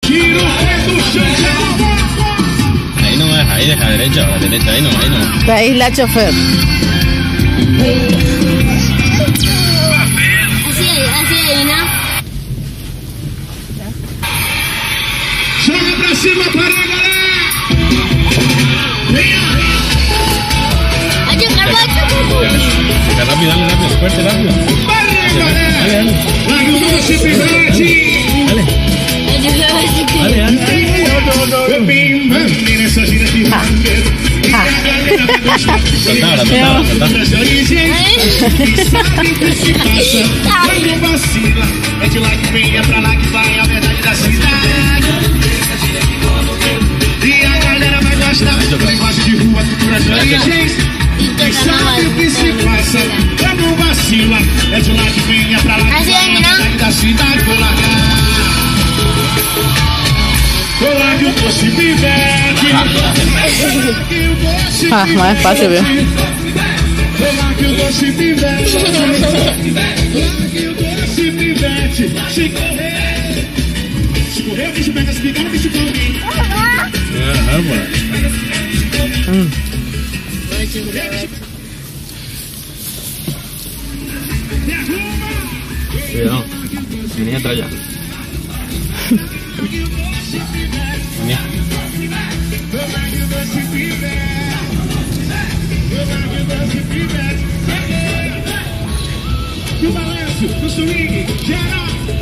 Ahí nomás, ahí deja derecha, ahí nomás, ahí nomás. La isla chofer. Así, ¿no? Joga pra cima, para, galera! Rápido, dale, fuerte, rápido. Dale. É de lá que vem, é pra lá que vai, a verdade da cidade. E a galera vai gostar do negócio de rua, cultura de origens. E sabe o que se passa, pra não vacila. É de lá que vem, é pra lá que vai, a verdade da cidade. Vou largar. Vou largar o doce pivete. Ah, mais fácil ver. Vou largar o doce pivete. Se pivete, se correr. Se correr, o bicho pega as picadas, o bicho come. Mano. Cuidado, venía atrás ya. Venía. Do balanço, do swing, geral.